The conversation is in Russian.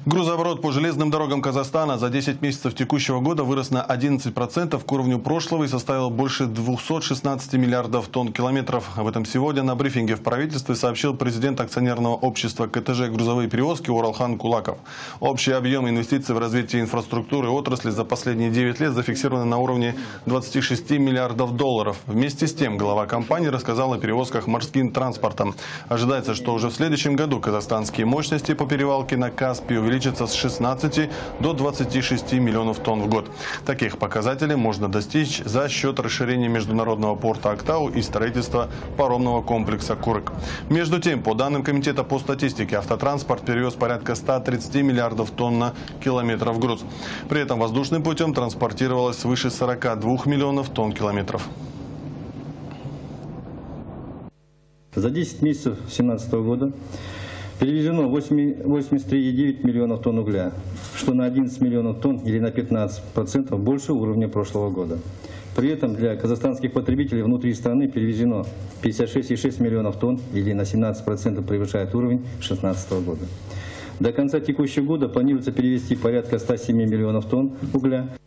Грузооборот по железным дорогам Казахстана за 10 месяцев текущего года вырос на 11% к уровню прошлого и составил больше 216 миллиардов тонн-километров. Об этом сегодня на брифинге в правительстве сообщил президент акционерного общества КТЖ «Грузовые перевозки» Оралхан Кулаков. Общий объем инвестиций в развитие инфраструктуры отрасли за последние 9 лет зафиксирован на уровне 26 миллиардов долларов. Вместе с тем глава компании рассказал о перевозках морским транспортом. Ожидается, что уже в следующем году казахстанские мощности по перевалке на Каспий увеличатся с 16 до 26 миллионов тонн в год. Таких показателей можно достичь за счет расширения международного порта Актау и строительства паромного комплекса Курык. Между тем, по данным Комитета по статистике, автотранспорт перевез порядка 130 миллиардов тонн-километров груз. При этом воздушным путем транспортировалось свыше 42 миллионов тонн-километров. За 10 месяцев 2017 года перевезено 83,9 миллионов тонн угля, что на 11 миллионов тонн или на 15% больше уровня прошлого года. При этом для казахстанских потребителей внутри страны перевезено 56,6 миллионов тонн или на 17% превышает уровень 2016 года. До конца текущего года планируется перевезти порядка 107 миллионов тонн угля.